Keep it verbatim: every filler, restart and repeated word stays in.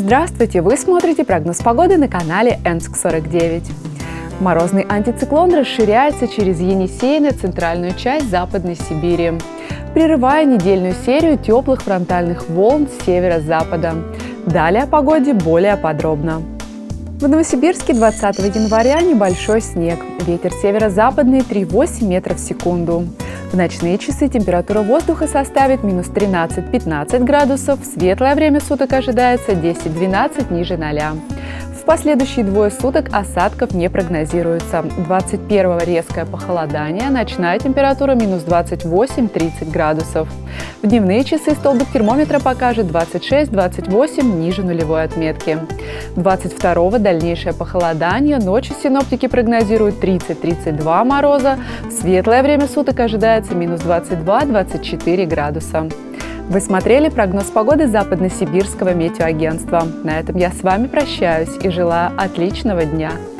Здравствуйте! Вы смотрите прогноз погоды на канале Энск сорок девять. Морозный антициклон расширяется через Енисей на центральную часть Западной Сибири, прерывая недельную серию теплых фронтальных волн с северо-запада. Далее о погоде более подробно. В Новосибирске двадцатого января небольшой снег. Ветер северо-западный три целых восемь десятых метров в секунду. В ночные часы температура воздуха составит минус тринадцать-пятнадцать градусов, в светлое время суток ожидается десять-двенадцать ниже ноля. В последующие двое суток осадков не прогнозируется. двадцать первого резкое похолодание, ночная температура минус двадцать восемь-тридцать градусов. В дневные часы столбик термометра покажет двадцать шесть-двадцать восемь ниже нулевой отметки. двадцать второго дальнейшее похолодание, ночью синоптики прогнозируют тридцать-тридцать два мороза, в светлое время суток ожидается минус двадцать два-двадцать четыре градуса. Вы смотрели прогноз погоды Западно-Сибирского метеоагентства. На этом я с вами прощаюсь и желаю отличного дня.